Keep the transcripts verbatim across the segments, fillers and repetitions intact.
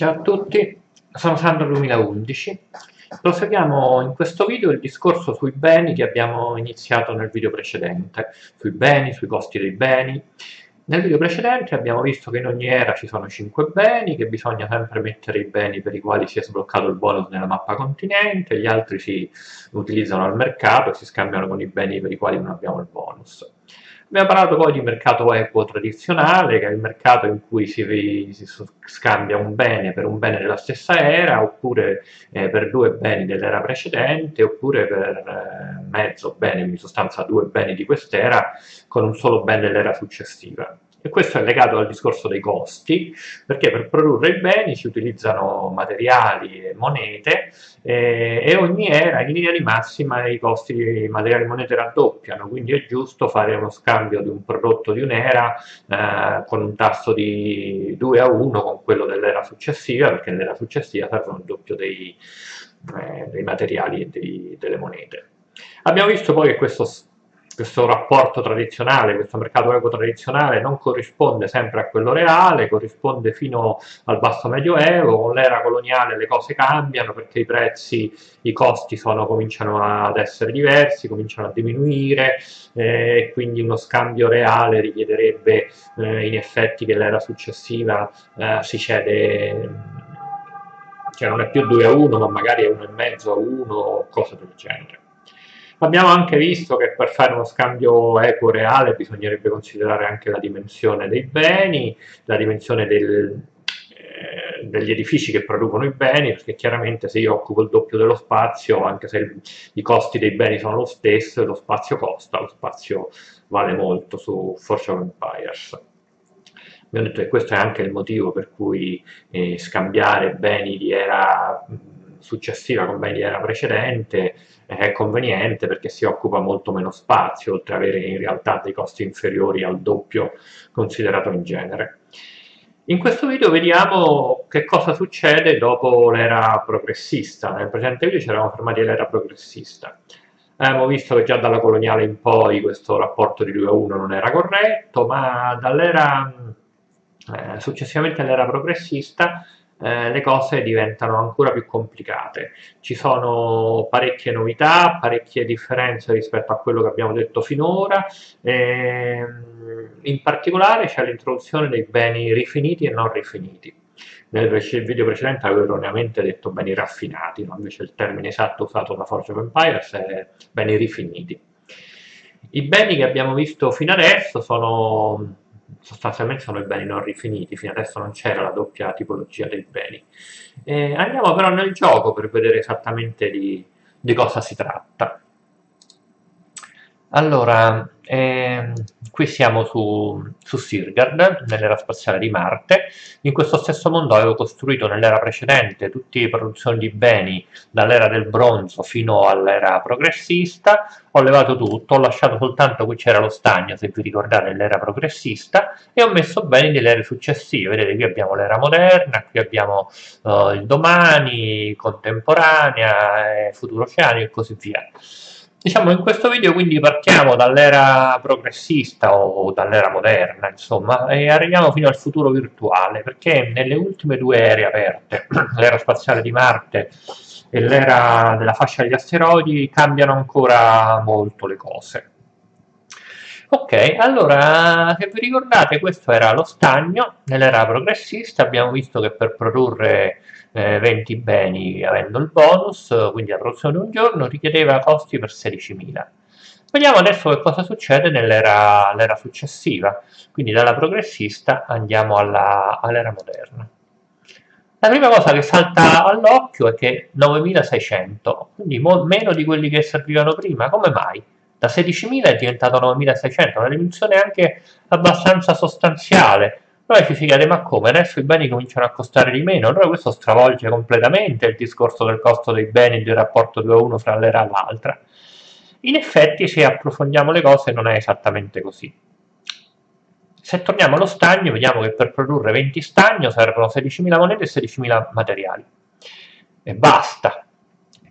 Ciao a tutti, sono Sandro duemilaundici. Proseguiamo in questo video il discorso sui beni che abbiamo iniziato nel video precedente, sui beni, sui costi dei beni. Nel video precedente abbiamo visto che in ogni era ci sono cinque beni, che bisogna sempre mettere i beni per i quali si è sbloccato il bonus nella mappa continente, gli altri si utilizzano al mercato e si scambiano con i beni per i quali non abbiamo il bonus. Abbiamo parlato poi di mercato equo tradizionale, che è il mercato in cui si, si scambia un bene per un bene della stessa era, oppure eh, per due beni dell'era precedente, oppure per eh, mezzo bene, in sostanza due beni di quest'era, con un solo bene dell'era successiva. E questo è legato al discorso dei costi, perché per produrre i beni si utilizzano materiali e monete eh, e ogni era in linea di massima i costi di materiali e monete raddoppiano, quindi è giusto fare uno scambio di un prodotto di un'era eh, con un tasso di due a uno con quello dell'era successiva, perché nell'era successiva servono il doppio dei, eh, dei materiali e dei, delle monete. Abbiamo visto poi che questo questo rapporto tradizionale, questo mercato equo tradizionale non corrisponde sempre a quello reale, corrisponde fino al basso medioevo. Con l'era coloniale le cose cambiano perché i prezzi, i costi sono, cominciano ad essere diversi, cominciano a diminuire e eh, quindi uno scambio reale richiederebbe eh, in effetti che l'era successiva eh, si cede, cioè non è più due a uno ma magari è uno e mezzo a uno o cose del genere. Abbiamo anche visto che per fare uno scambio equo reale bisognerebbe considerare anche la dimensione dei beni, la dimensione del, eh, degli edifici che producono i beni, perché chiaramente se io occupo il doppio dello spazio, anche se il, i costi dei beni sono lo stesso, lo spazio costa, lo spazio vale molto su Forge of Empires. Abbiamo detto che questo è anche il motivo per cui eh, scambiare beni di era successiva con beni di era precedente è conveniente, perché si occupa molto meno spazio, oltre ad avere in realtà dei costi inferiori al doppio considerato in genere. In questo video vediamo che cosa succede dopo l'era progressista. Nel precedente video ci eravamo fermati all'era progressista. Abbiamo visto che già dalla coloniale in poi questo rapporto di due a uno non era corretto, ma dall'era eh, successivamente all'era progressista eh, le cose diventano ancora più complicate. Ci sono parecchie novità, parecchie differenze rispetto a quello che abbiamo detto finora, e, in particolare c'è l'introduzione dei beni rifiniti e non rifiniti. Nel video precedente avevo erroneamente detto beni raffinati, no? Invece il termine esatto usato da Forge of Empires è beni rifiniti. I beni che abbiamo visto fino adesso sono sostanzialmente sono i beni non rifiniti, fino adesso non c'era la doppia tipologia dei beni. Eh, andiamo però nel gioco per vedere esattamente di, di cosa si tratta. Allora, ehm, qui siamo su, su Sirgard, nell'era spaziale di Marte. In questo stesso mondo avevo costruito nell'era precedente tutte le produzioni di beni dall'era del bronzo fino all'era progressista. Ho levato tutto, ho lasciato soltanto, qui c'era lo stagno, se vi ricordate, l'era progressista, e ho messo beni delle ere successive. Vedete, qui abbiamo l'era moderna, qui abbiamo uh, il domani, contemporanea, eh, futuro oceanico e così via. Diciamo, in questo video quindi partiamo dall'era progressista o dall'era moderna, insomma, e arriviamo fino al futuro virtuale, perché nelle ultime due ere aperte, l'era spaziale di Marte e l'era della fascia degli asteroidi, cambiano ancora molto le cose. Ok, allora, se vi ricordate, questo era lo stagno nell'era progressista. Abbiamo visto che per produrre eh, venti beni avendo il bonus, quindi la produzione di un giorno, richiedeva costi per sedicimila. Vediamo adesso che cosa succede nell'era successiva, quindi dalla progressista andiamo alla, all'era moderna. La prima cosa che salta all'occhio è che novemilaseicento, quindi meno di quelli che servivano prima. Come mai? Da sedicimila è diventato novemilaseicento, una diminuzione anche abbastanza sostanziale. Allora ci si chiede, ma come? Adesso i beni cominciano a costare di meno? Allora questo stravolge completamente il discorso del costo dei beni e del rapporto due a uno fra l'era e l'altra. In effetti, se approfondiamo le cose, non è esattamente così. Se torniamo allo stagno, vediamo che per produrre venti stagno servono sedicimila monete e sedicimila materiali. E basta.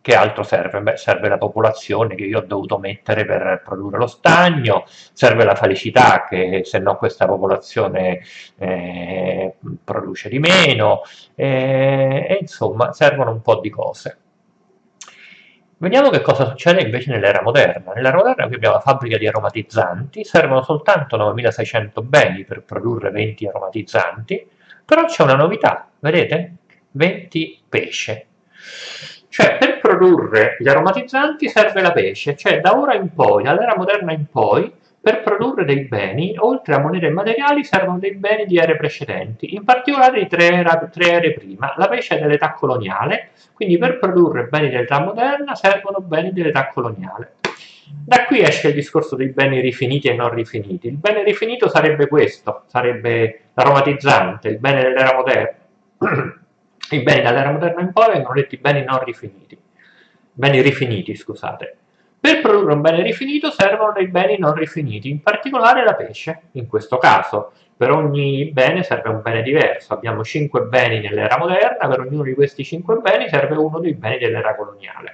che altro serve? Beh, serve la popolazione che io ho dovuto mettere per produrre lo stagno, serve la felicità che se no questa popolazione eh, produce di meno, eh, e insomma servono un po' di cose. Vediamo che cosa succede invece nell'era moderna. Nell'era moderna qui abbiamo la fabbrica di aromatizzanti, servono soltanto novemilaseicento beni per produrre venti aromatizzanti, però c'è una novità, vedete? venti pesce. Cioè per produrre gli aromatizzanti serve la pesce, cioè da ora in poi, dall'era moderna in poi, per produrre dei beni, oltre a monete e materiali, servono dei beni di ere precedenti, in particolare di tre, era, tre ere prima. La pesce è dell'età coloniale, quindi per produrre beni dell'età moderna servono beni dell'età coloniale. Da qui esce il discorso dei beni rifiniti e non rifiniti. Il bene rifinito sarebbe questo, sarebbe l'aromatizzante, il bene dell'era moderna. I beni dall'era moderna in poi vengono detti beni non rifiniti, beni rifiniti, scusate. Per produrre un bene rifinito servono dei beni non rifiniti, in particolare la pesce. In questo caso, per ogni bene serve un bene diverso. Abbiamo cinque beni nell'era moderna, per ognuno di questi cinque beni serve uno dei beni dell'era coloniale.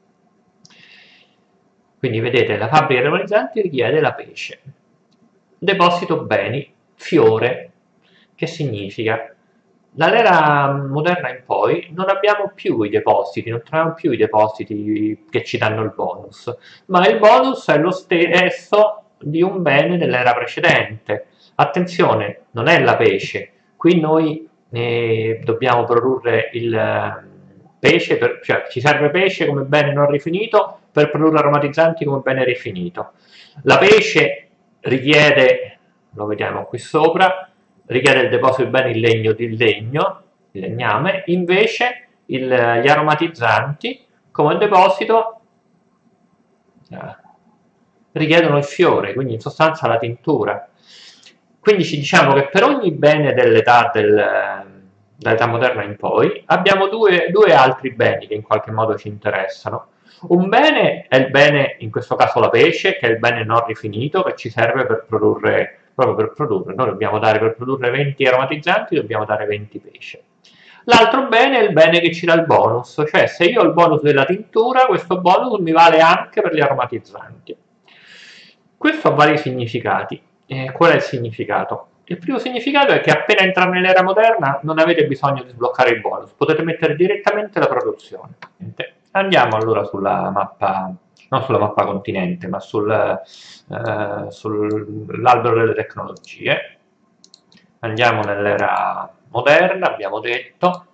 Quindi vedete, la fabbrica di aromatizzanti richiede la pesce. Deposito beni, fiore, che significa? Dall'era moderna in poi non abbiamo più i depositi, non troviamo più i depositi che ci danno il bonus, ma il bonus è lo stesso di un bene dell'era precedente. Attenzione, non è la pesce, qui noi eh, dobbiamo produrre il pesce, per, cioè ci serve pesce come bene non rifinito per produrre aromatizzanti come bene rifinito. La pesce richiede, lo vediamo qui sopra, richiede il deposito di beni in legno di legno, il legname, invece il, gli aromatizzanti come deposito eh, richiedono il fiore, quindi in sostanza la tintura. Quindi ci diciamo che per ogni bene dell'età del, dall'età moderna in poi abbiamo due, due altri beni che in qualche modo ci interessano. Un bene è il bene, in questo caso la pesce, che è il bene non rifinito, che ci serve per produrre proprio per produrre, noi dobbiamo dare per produrre venti aromatizzanti, dobbiamo dare venti pesce. L'altro bene è il bene che ci dà il bonus, cioè se io ho il bonus della tintura, questo bonus mi vale anche per gli aromatizzanti. Questo ha vari significati. Eh, qual è il significato? Il primo significato è che appena entrare nell'era moderna non avete bisogno di sbloccare il bonus, potete mettere direttamente la produzione. Andiamo allora sulla mappa, non sulla mappa continente, ma sul, eh, sull'albero delle tecnologie. Andiamo nell'era moderna, abbiamo detto,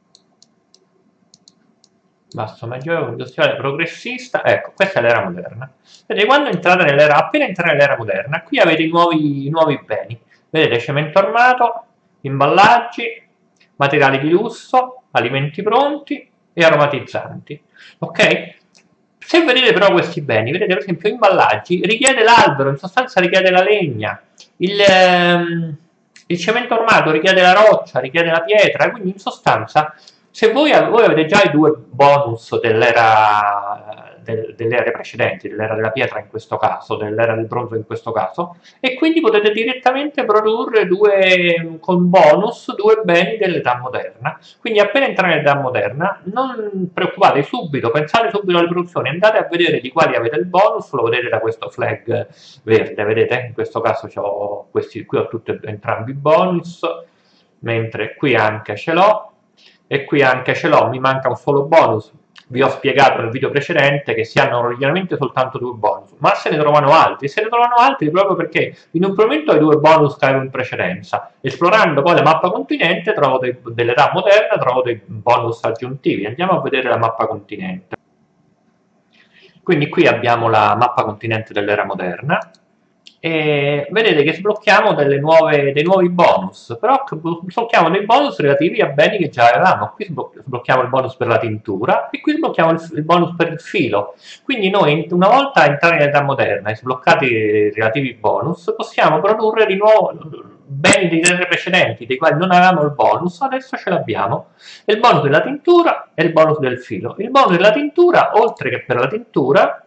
basso medioevo, industriale, progressista. Ecco, questa è l'era moderna. Vedete, quando entrate nell'era, appena entrate nell'era moderna, qui avete i nuovi, i nuovi beni. Vedete, cemento armato, imballaggi, materiali di lusso, alimenti pronti e aromatizzanti. Ok? Se vedete però questi beni, vedete per esempio imballaggi, richiede l'albero, in sostanza richiede la legna, il, ehm, il cemento armato richiede la roccia, richiede la pietra, quindi in sostanza se voi, voi avete già i due bonus dell'era del, delle ere precedenti, dell'era della pietra in questo caso, dell'era del bronzo in questo caso, e quindi potete direttamente produrre due, con bonus due beni dell'età moderna. Quindi appena entrate nell'età moderna non preoccupate subito, pensate subito alle produzioni, andate a vedere di quali avete il bonus, lo vedete da questo flag verde, vedete? In questo caso ho questi, qui ho tutti entrambi i bonus, mentre qui anche ce l'ho, e qui anche ce l'ho, mi manca un solo bonus. Vi ho spiegato nel video precedente che si hanno originalmente soltanto due bonus, ma se ne trovano altri, se ne trovano altri proprio perché in un momento ho i due bonus che avevo in precedenza. Esplorando poi la mappa continente trovo dei, dell'età moderna, trovo dei bonus aggiuntivi. Andiamo a vedere la mappa continente. Quindi qui abbiamo la mappa continente dell'era moderna, e vedete che sblocchiamo delle nuove, dei nuovi bonus, però sblocchiamo dei bonus relativi a beni che già avevamo. Qui sblocchiamo il bonus per la tintura e qui sblocchiamo il, il bonus per il filo. Quindi noi una volta entrati nell'età moderna e sbloccati i relativi bonus possiamo produrre di nuovo beni dei ere precedenti dei quali non avevamo il bonus, adesso ce l'abbiamo. Il bonus della tintura e il bonus del filo. Il bonus della tintura, oltre che per la tintura,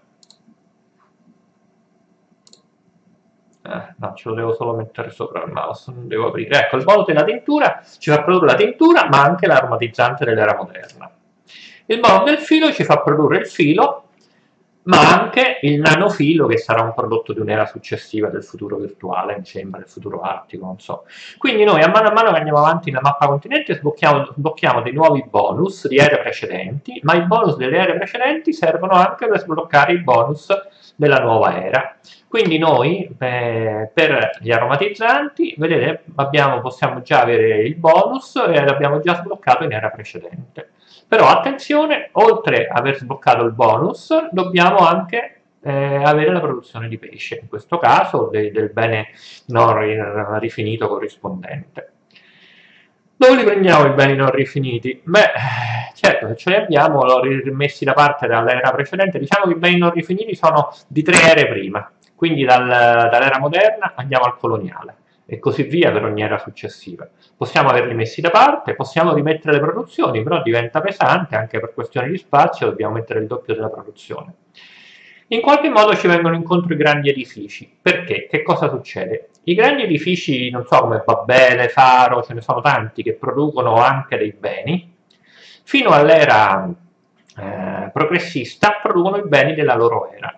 Eh, no, ce lo devo solo mettere sopra il mouse, non devo aprire. Ecco, il bonus della tintura ci fa produrre la tintura, ma anche l'aromatizzante dell'era moderna. Il bonus del filo ci fa produrre il filo, ma anche il nanofilo, che sarà un prodotto di un'era successiva del futuro virtuale, mi sembra, del futuro artico, non so. Quindi noi a mano a mano che andiamo avanti nella mappa continente sblocchiamo, sblocchiamo dei nuovi bonus di ere precedenti, ma i bonus delle ere precedenti servono anche per sbloccare i bonus della nuova era. Quindi noi eh, per gli aromatizzanti, vedete, abbiamo, possiamo già avere il bonus e l'abbiamo già sbloccato in era precedente. Però attenzione, oltre ad aver sbloccato il bonus, dobbiamo anche eh, avere la produzione di pesce, in questo caso de del bene non rifinito corrispondente. Dove li prendiamo i beni non rifiniti? Beh, certo, se ce li abbiamo, l'ho rimessi da parte dall'era precedente. Diciamo che i beni non rifiniti sono di tre ere prima, quindi dal, dall'era moderna andiamo al coloniale e così via per ogni era successiva. Possiamo averli messi da parte, possiamo rimettere le produzioni, però diventa pesante, anche per questioni di spazio dobbiamo mettere il doppio della produzione. In qualche modo ci vengono incontro i grandi edifici. Perché? Che cosa succede? I grandi edifici, non so, come Babele, Faro, ce ne sono tanti che producono anche dei beni, fino all'era eh, progressista producono i beni della loro era.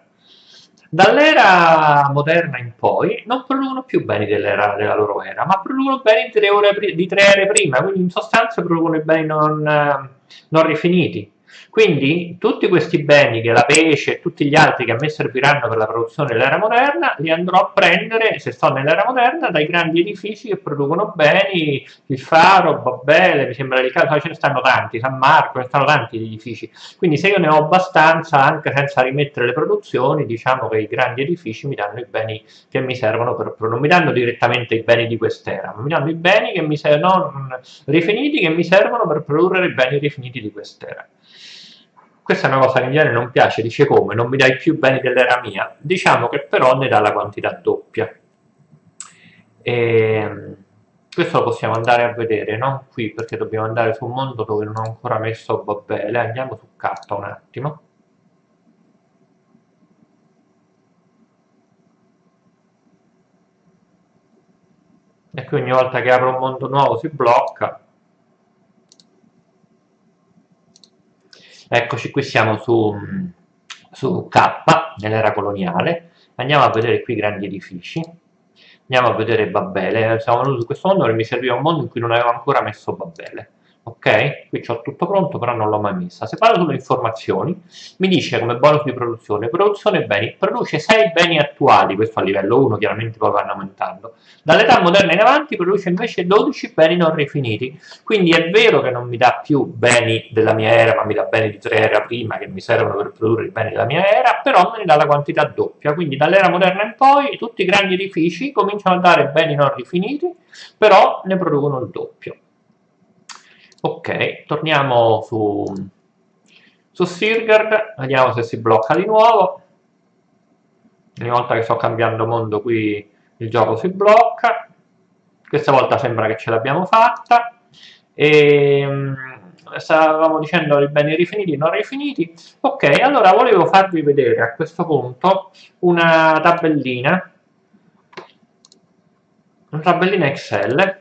Dall'era moderna in poi non producono più beni dell'era della loro era, ma producono beni di tre, ore, di tre ere prima, quindi in sostanza producono i beni non, non rifiniti. Quindi tutti questi beni, che la pesce e tutti gli altri che a me serviranno per la produzione dell'era moderna, li andrò a prendere, se sto nell'era moderna, dai grandi edifici che producono beni, il Faro, Babele, mi sembra il caso, ce ne stanno tanti, San Marco, ce ne stanno tanti edifici. Quindi se io ne ho abbastanza, anche senza rimettere le produzioni, diciamo che i grandi edifici mi danno i beni che mi servono per produrre. Non mi danno direttamente i beni di quest'era, ma mi danno i beni che mi servono, non rifiniti, che mi servono per produrre i beni rifiniti di quest'era. Questa è una cosa che in genere non piace, dice come, non mi dai più beni dell'era mia? Diciamo che però ne dà la quantità doppia. E questo lo possiamo andare a vedere, non qui perché dobbiamo andare su un mondo dove non ho ancora messo Babele, andiamo su K un attimo. E qui ogni volta che apro un mondo nuovo si blocca. Eccoci, qui siamo su, su K, nell'era coloniale. Andiamo a vedere qui i grandi edifici. Andiamo a vedere Babele. Siamo venuti su questo mondo perché mi serviva un mondo in cui non avevo ancora messo Babele. Ok? Qui c'ho tutto pronto, però non l'ho mai messa. Se parlo sulle informazioni, mi dice come bonus di produzione, produzione beni, produce sei beni attuali, questo a livello uno, chiaramente poi vanno aumentando. Dall'età moderna in avanti produce invece dodici beni non rifiniti. Quindi è vero che non mi dà più beni della mia era, ma mi dà beni di tre era prima che mi servono per produrre i beni della mia era, però me ne dà la quantità doppia. Quindi dall'era moderna in poi tutti i grandi edifici cominciano a dare beni non rifiniti, però ne producono il doppio. Ok, torniamo su, su Sirgard, vediamo se si blocca di nuovo. Ogni volta che sto cambiando mondo qui il gioco si blocca. Questa volta sembra che ce l'abbiamo fatta. E stavamo dicendo i beni rifiniti e non rifiniti. Ok, allora volevo farvi vedere a questo punto una tabellina, una tabellina Excel.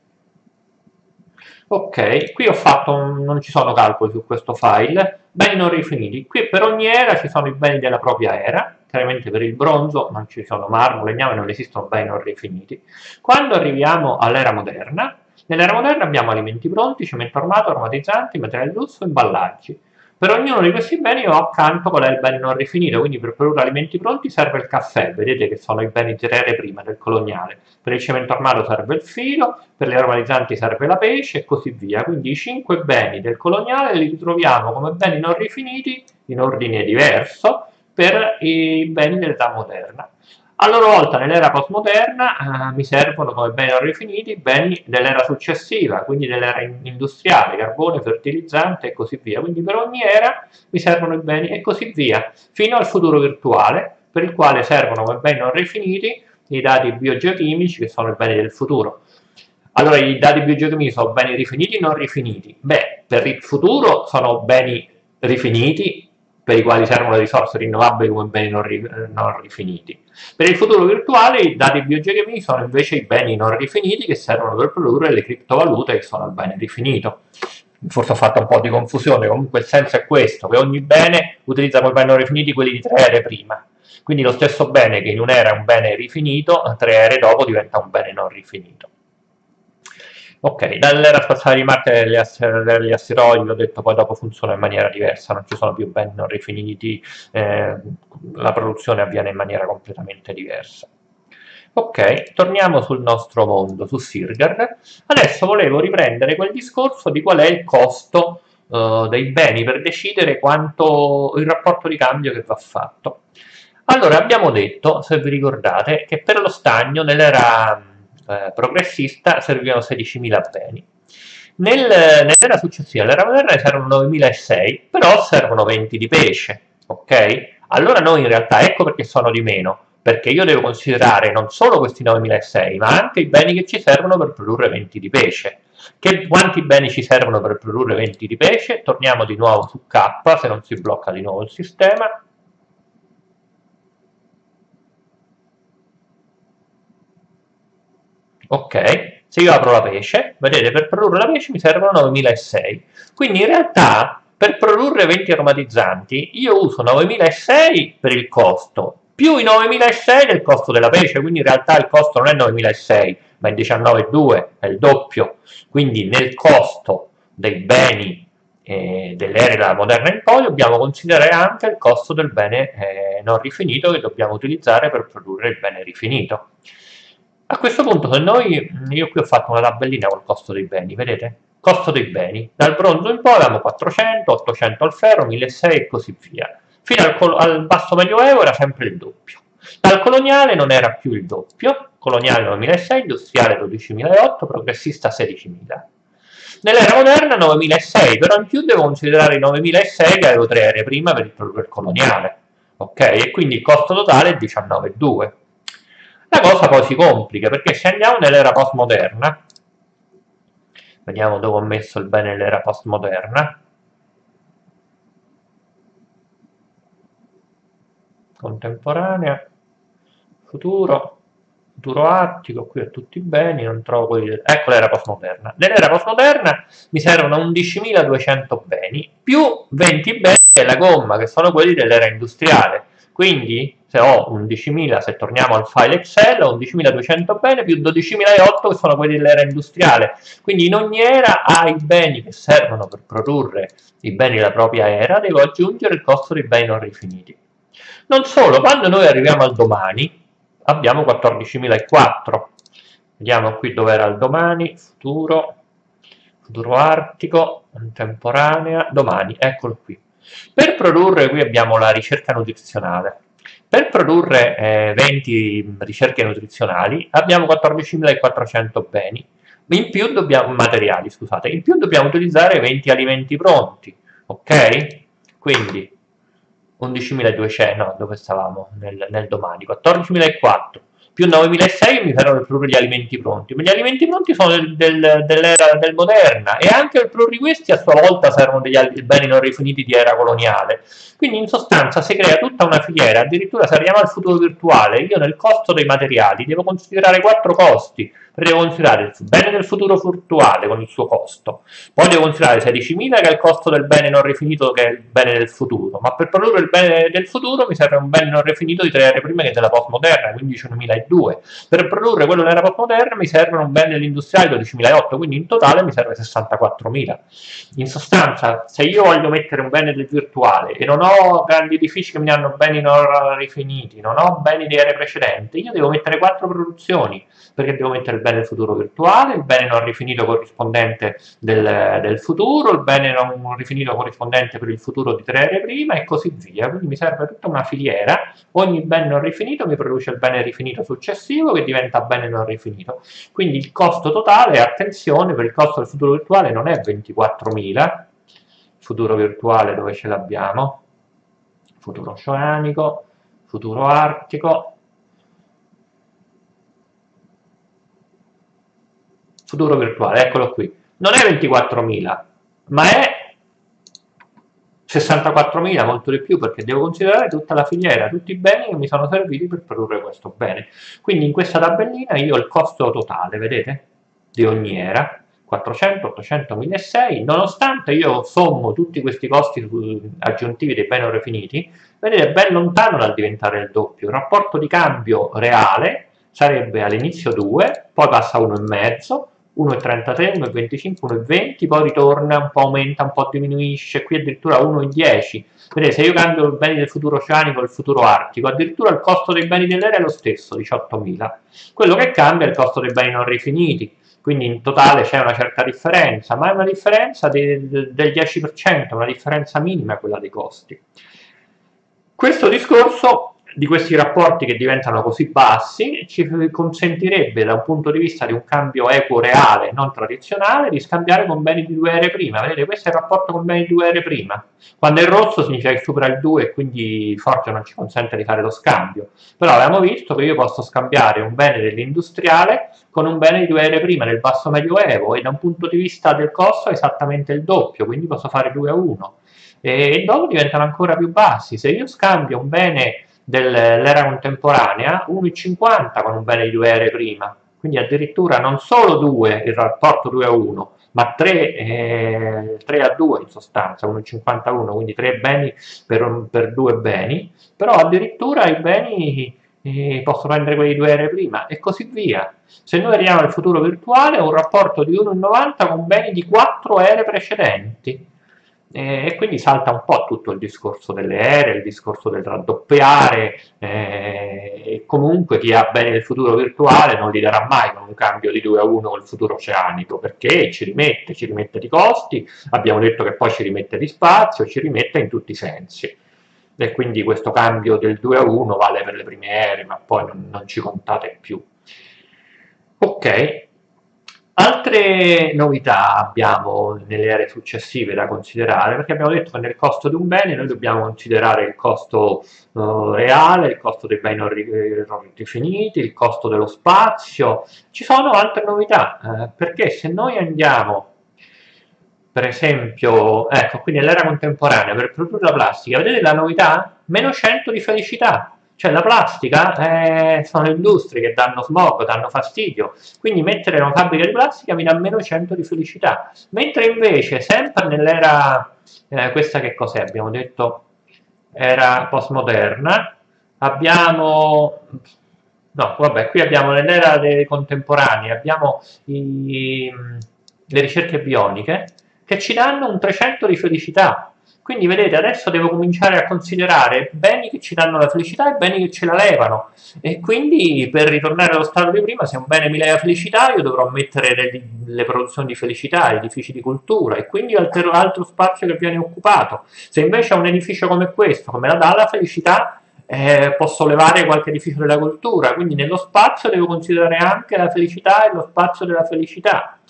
Ok, qui ho fatto, un, non ci sono calcoli su questo file, beni non rifiniti. Qui per ogni era ci sono i beni della propria era, chiaramente per il bronzo non ci sono marmo, legname, non esistono beni non rifiniti. Quando arriviamo all'era moderna, nell'era moderna abbiamo alimenti pronti, cemento armato, aromatizzanti, materiali di lusso, imballaggi. Per ognuno di questi beni ho accanto qual è il bene non rifinito, quindi per produrre alimenti pronti serve il caffè, vedete che sono i beni tre ere prima del coloniale, per il cemento armato serve il filo, per gli aromatizzanti serve la pesce e così via, quindi i cinque beni del coloniale li ritroviamo come beni non rifiniti in ordine diverso per i beni dell'età moderna. A loro volta nell'era postmoderna eh, mi servono come beni non rifiniti beni dell'era successiva, quindi dell'era industriale, carbone, fertilizzante e così via. Quindi per ogni era mi servono i beni e così via, fino al futuro virtuale, per il quale servono come beni non rifiniti i dati biogeochimici, che sono i beni del futuro. Allora i dati biogeochimici sono beni rifiniti e non rifiniti. Beh, per il futuro sono beni rifiniti, per i quali servono le risorse rinnovabili come beni non, ri non rifiniti. Per il futuro virtuale i dati biogeochimici sono invece i beni non rifiniti che servono per produrre le criptovalute che sono il bene rifinito. forse ho fatto un po' di confusione, comunque il senso è questo, che ogni bene utilizza come beni non rifiniti quelli di tre ere prima. Quindi lo stesso bene che in un'era è un bene rifinito, tre ere dopo diventa un bene non rifinito. Ok, dall'era spaziale di Marte degli, degli asteroidi, ho detto, poi dopo funziona in maniera diversa, non ci sono più beni non rifiniti, eh, la produzione avviene in maniera completamente diversa. Ok, torniamo sul nostro mondo, su Sirgar. Adesso volevo riprendere quel discorso di qual è il costo uh, dei beni per decidere quanto il rapporto di cambio che va fatto. Allora, abbiamo detto, se vi ricordate, che per lo stagno nell'era eh, progressista servivano sedicimila beni. Nel, nell'era successiva, nell'era moderna, ne servono novemilasei, però servono venti di pesce, ok? Allora noi in realtà, ecco perché sono di meno, perché io devo considerare non solo questi novemilasei, ma anche i beni che ci servono per produrre venti di pesce. Che, quanti beni ci servono per produrre venti di pesce? Torniamo di nuovo su K, se non si blocca di nuovo il sistema. Ok, se io apro la pesce, vedete, per produrre la pesce mi servono novemilasei. Quindi in realtà per produrre venti aromatizzanti io uso novemilasei per il costo, più i novemilasei del costo della pesce, quindi in realtà il costo non è novemilasei, ma è diciannove virgola due, è il doppio. Quindi nel costo dei beni eh, dell'era moderna in poi dobbiamo considerare anche il costo del bene eh, non rifinito che dobbiamo utilizzare per produrre il bene rifinito. A questo punto, se noi, io qui ho fatto una tabellina col costo dei beni, vedete? Costo dei beni. Dal bronzo in poi avevamo quattrocento, ottocento al ferro, milleseicento e così via. Fino al, al basso medioevo era sempre il doppio. Dal coloniale non era più il doppio, coloniale novemilasei, industriale dodicimilaotto, progressista sedicimila. Nell'era moderna novemilasei, però in più devo considerare i novemilasei che avevo tre ere prima per il coloniale, ok? E quindi il costo totale è diciannove virgola due. La cosa poi si complica, perché se andiamo nell'era postmoderna, vediamo dove ho messo il bene nell'era postmoderna, contemporanea, futuro, futuro attico, qui ho tutti i beni, non trovo quelli, ecco l'era postmoderna. Nell'era postmoderna mi servono undicimiladuecento beni, più venti beni della gomma, che sono quelli dell'era industriale. Quindi se ho undicimila, se torniamo al file Excel, ho undicimiladuecento beni più dodicimilaotto che sono quelli dell'era industriale. Quindi in ogni era ai beni che servono per produrre i beni della propria era devo aggiungere il costo dei beni non rifiniti. Non solo, quando noi arriviamo al domani abbiamo quattordicimilaquattro. Vediamo qui dove era il domani, futuro, futuro artico, contemporanea, domani, eccolo qui. Per produrre, qui abbiamo la ricerca nutrizionale. Per produrre eh, venti ricerche nutrizionali abbiamo quattordicimilaquattrocento beni, in più dobbiamo, materiali, scusate, in più dobbiamo utilizzare venti alimenti pronti, ok? Quindi undicimiladuecento, no, dove stavamo nel, nel domani? quattordicimilaquattro più novemilasei mi servono per produrre gli alimenti pronti, ma gli alimenti pronti sono del, del, dell'era del moderna e anche per produrre questi a sua volta servono degli beni non rifiniti di era coloniale. Quindi in sostanza si crea tutta una filiera, addirittura se arriviamo al futuro virtuale, io nel costo dei materiali devo considerare quattro costi, devo considerare il bene del futuro virtuale con il suo costo, poi devo considerare sedicimila che è il costo del bene non rifinito che è il bene del futuro, ma per produrre il bene del futuro mi serve un bene non rifinito di tre ere prima che è della postmoderna, quindi diciannovemiladue. Per produrre quello dell'era postmoderna mi serve un bene dell'industriale dodicimilaotto, quindi in totale mi serve sessantaquattromila. In sostanza, se io voglio mettere un bene del virtuale e non ho grandi edifici che mi hanno beni non rifiniti, non ho beni di ere precedenti, io devo mettere quattro produzioni, perché devo mettere il bene del futuro virtuale, il bene non rifinito corrispondente del, del futuro, il bene non rifinito corrispondente per il futuro di tre ere prima e così via. Quindi mi serve tutta una filiera, ogni bene non rifinito mi produce il bene rifinito successivo che diventa bene non rifinito. Quindi il costo totale, attenzione, per il costo del futuro virtuale non è ventiquattromila, futuro virtuale dove ce l'abbiamo? Futuro oceanico, futuro artico, futuro virtuale, eccolo qui. Non è ventiquattromila, ma è sessantaquattromila, molto di più, perché devo considerare tutta la filiera, tutti i beni che mi sono serviti per produrre questo bene. Quindi in questa tabellina io ho il costo totale, vedete? Di ogni era, quattrocento, ottocento, milleseicento, nonostante io sommo tutti questi costi aggiuntivi dei beni non rifiniti, vedete, è ben lontano dal diventare il doppio. Il rapporto di cambio reale sarebbe all'inizio due, poi passa a uno virgola cinque, uno virgola trentatré, uno virgola venticinque, uno virgola venti, poi ritorna, un po' aumenta, un po' diminuisce, qui addirittura uno virgola dieci. Vedete, se io cambio i beni del futuro oceanico e il futuro artico, addirittura il costo dei beni dell'era è lo stesso, diciottomila. Quello che cambia è il costo dei beni non rifiniti, quindi in totale c'è una certa differenza, ma è una differenza de, de, del dieci per cento, una differenza minima quella dei costi. Questo discorso di questi rapporti che diventano così bassi ci consentirebbe, da un punto di vista di un cambio equo reale, non tradizionale, di scambiare con beni di due ere prima. Vedete, questo è il rapporto con beni di due ere prima. Quando è rosso significa che supera il due e quindi forse non ci consente di fare lo scambio. Però abbiamo visto che io posso scambiare un bene dell'industriale con un bene di due ere prima del basso medioevo, e da un punto di vista del costo è esattamente il doppio, quindi posso fare due a uno. E dopo diventano ancora più bassi. Se io scambio un bene dell'era contemporanea, uno virgola cinquanta con un bene di due ere prima, quindi addirittura non solo due, il rapporto due a uno, ma tre, eh, tre a due in sostanza, uno virgola cinquantuno, quindi tre beni per, per due beni, però addirittura i beni eh, posso prendere quelli di due ere prima e così via. Se noi arriviamo al futuro virtuale, è un rapporto di uno virgola novanta con beni di quattro ere precedenti. E quindi salta un po' tutto il discorso delle ere, il discorso del raddoppiare, eh, e comunque chi ha beni del futuro virtuale non li darà mai con un cambio di due a uno col futuro oceanico, perché ci rimette, ci rimette di costi, abbiamo detto che poi ci rimette di spazio, ci rimette in tutti i sensi. E quindi questo cambio del due a uno vale per le prime ere, ma poi non, non ci contate più. Ok. Altre novità abbiamo nelle ere successive da considerare, perché abbiamo detto che nel costo di un bene noi dobbiamo considerare il costo uh, reale, il costo dei beni non rifiniti, il costo dello spazio. Ci sono altre novità, eh, perché se noi andiamo, per esempio, ecco, qui nell'era contemporanea, per produrre la plastica, vedete la novità? meno cento di felicità. Cioè la plastica eh, sono industrie che danno smog, danno fastidio, quindi mettere una fabbrica di plastica mi dà meno cento di felicità. Mentre invece, sempre nell'era, eh, questa che cos'è? Abbiamo detto era postmoderna, abbiamo, no vabbè, qui abbiamo nell'era dei contemporanei, abbiamo i, le ricerche bioniche che ci danno un trecento di felicità. Quindi vedete, adesso devo cominciare a considerare beni che ci danno la felicità e beni che ce la levano. E quindi per ritornare allo stato di prima, se un bene mi leva felicità, io dovrò mettere le, le produzioni di felicità, edifici di cultura, e quindi altro, altro spazio che viene occupato. Se invece ho un edificio come questo, come la dà la felicità, eh, posso levare qualche edificio della cultura. Quindi nello spazio devo considerare anche la felicità e lo spazio della felicità.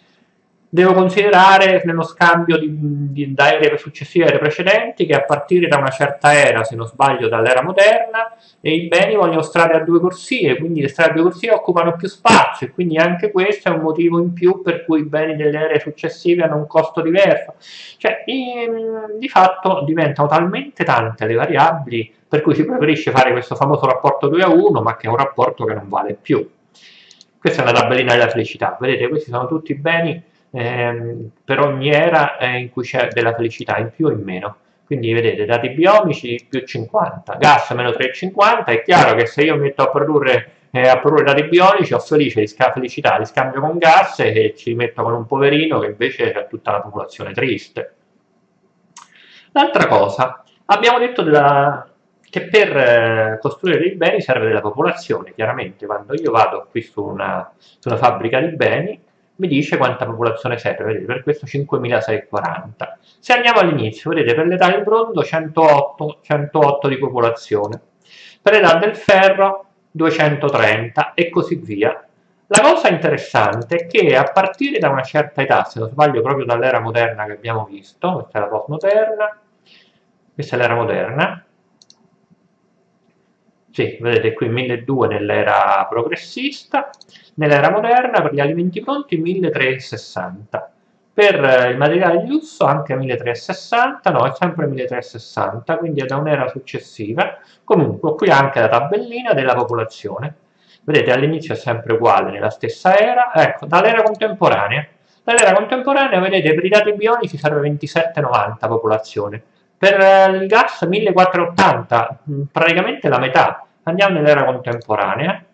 Devo considerare nello scambio di, di, da ere successive a ere precedenti che a partire da una certa era, se non sbaglio dall'era moderna, e i beni vogliono strade a due corsie, quindi le strade a due corsie occupano più spazio, e quindi anche questo è un motivo in più per cui i beni delle ere successive hanno un costo diverso. Cioè, in, di fatto diventano talmente tante le variabili per cui si preferisce fare questo famoso rapporto due a uno, ma che è un rapporto che non vale più. Questa è una tabellina della felicità, vedete, questi sono tutti beni Ehm, per ogni era eh, in cui c'è della felicità in più o in meno. Quindi vedete, dati biomici più cinquanta, gas meno tre virgola cinquanta. È chiaro che se io metto a produrre, eh, a produrre dati bionici ho felice di felicità, li scambio con gas e ci metto con un poverino che invece c'è tutta la popolazione triste. L'altra cosa, abbiamo detto della, che per eh, costruire dei beni serve della popolazione. Chiaramente quando io vado qui su una, su una fabbrica di beni mi dice quanta popolazione serve, vedete, per questo cinquemilaseicentoquaranta. Se andiamo all'inizio, vedete, per l'età del bronzo centootto, centootto di popolazione, per l'età del ferro duecentotrenta e così via. La cosa interessante è che a partire da una certa età, se non sbaglio proprio dall'era moderna che abbiamo visto, questa è la postmoderna, questa è l'era moderna, sì, vedete qui milleduecento nell'era progressista, nell'era moderna per gli alimenti pronti milletrecentosessanta, per il materiale di lusso anche milletrecentosessanta, no, è sempre milletrecentosessanta, quindi è da un'era successiva. Comunque qui anche la tabellina della popolazione, vedete all'inizio è sempre uguale nella stessa era, ecco, dall'era contemporanea, Nell'era contemporanea, vedete, per i dati bionici serve ventisette virgola novanta popolazione, per eh, il gas millequattrocentottanta, praticamente la metà. Andiamo nell'era contemporanea.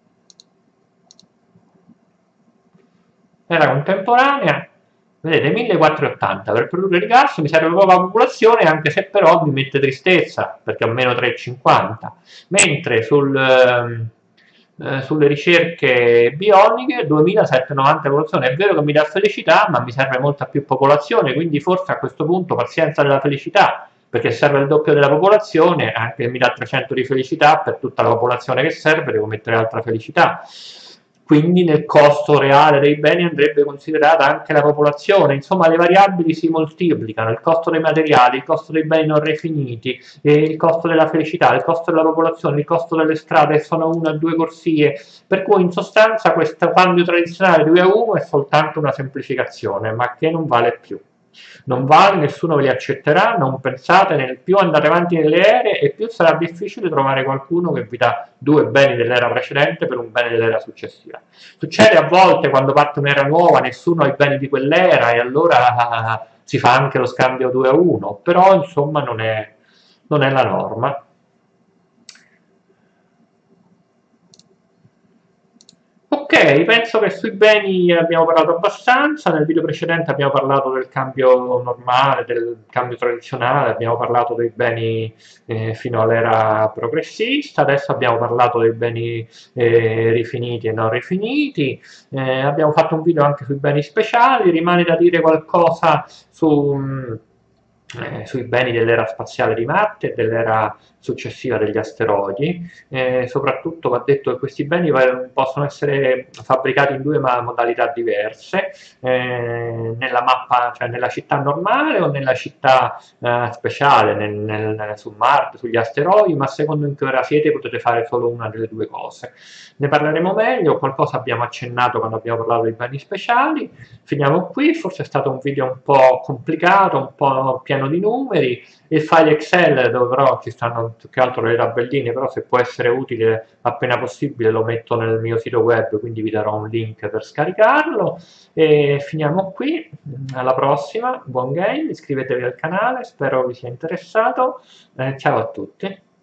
Era contemporanea, vedete, millequattrocentottanta, per produrre il gas mi serve poca popolazione, anche se però mi mette tristezza, perché ho meno tre virgola cinquanta, mentre sul, eh, sulle ricerche bioniche duemilasettecentonovanta popolazione, è vero che mi dà felicità, ma mi serve molta più popolazione, quindi forse a questo punto pazienza della felicità, perché serve il doppio della popolazione, anche mi dà trecento di felicità, per tutta la popolazione che serve devo mettere altra felicità. Quindi nel costo reale dei beni andrebbe considerata anche la popolazione, insomma le variabili si moltiplicano, il costo dei materiali, il costo dei beni non rifiniti, il costo della felicità, il costo della popolazione, il costo delle strade che sono una o due corsie, per cui in sostanza questo cambio tradizionale due a uno è soltanto una semplificazione, ma che non vale più. Non vale, nessuno ve li accetterà, non pensate, nel più andate avanti nelle ere e più sarà difficile trovare qualcuno che vi dà due beni dell'era precedente per un bene dell'era successiva. Succede a volte quando parte un'era nuova, nessuno ha i beni di quell'era e allora uh, si fa anche lo scambio due a uno, però insomma non è, non è la norma. Ok, penso che sui beni abbiamo parlato abbastanza, nel video precedente abbiamo parlato del cambio normale, del cambio tradizionale, abbiamo parlato dei beni eh, fino all'era progressista, adesso abbiamo parlato dei beni eh, rifiniti e non rifiniti, eh, abbiamo fatto un video anche sui beni speciali, rimane da dire qualcosa su... Eh, sui beni dell'era spaziale di Marte e dell'era successiva degli asteroidi. Eh, soprattutto va detto che questi beni possono essere fabbricati in due modalità diverse, eh, nella mappa, cioè nella città normale o nella città eh, speciale, nel, nel, su Marte, sugli asteroidi, ma secondo in che ora siete potete fare solo una delle due cose. Ne parleremo meglio, qualcosa abbiamo accennato quando abbiamo parlato dei beni speciali. Finiamo qui, forse è stato un video un po' complicato, un po' pieno di numeri, il file Excel dove però ci stanno più che altro le tabelline, però se può essere utile appena possibile lo metto nel mio sito web, quindi vi darò un link per scaricarlo e finiamo qui, alla prossima, buon game, iscrivetevi al canale, spero vi sia interessato, eh, ciao a tutti.